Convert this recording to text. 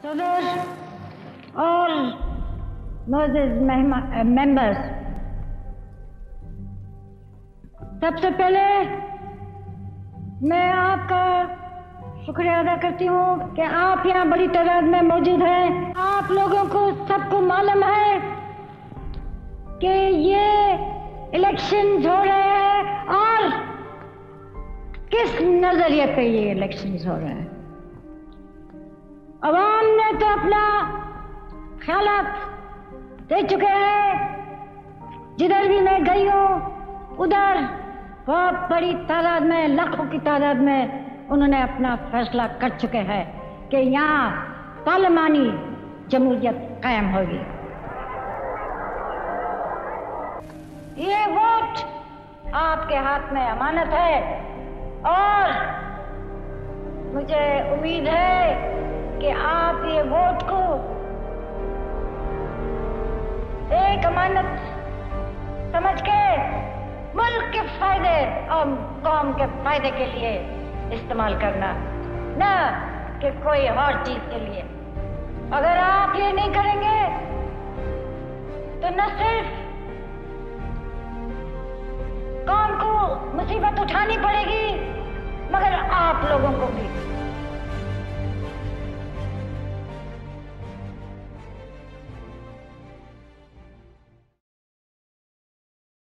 सदर, all Moses members, सबसे पहले मैं आपका शुक्रिया अदा करती हूँ कि आप यहाँ बड़ी तादाद में मौजूद हैं। आप लोगों को सबको मालूम है कि ये इलेक्शंस हो रहे हैं और किस नजरिए पे ये इलेक्शंस हो रहे हैं। अवाम ने तो अपना ख्यालात दे चुके हैं। जिधर भी मैं गई हूँ उधर बहुत बड़ी तादाद में, लाखों की तादाद में उन्होंने अपना फैसला कर चुके हैं कि यहाँ पार्लिमानी जमहूरियत कायम होगी। ये वोट आपके हाथ में अमानत है और मुझे उम्मीद है कि आप ये वोट को एक अमानत समझ के मुल्क के फायदे और कौम के फायदे के लिए इस्तेमाल करना, न कि कोई और चीज के लिए। अगर आप ये नहीं करेंगे तो न सिर्फ कौम को मुसीबत उठानी पड़ेगी मगर आप लोगों को भी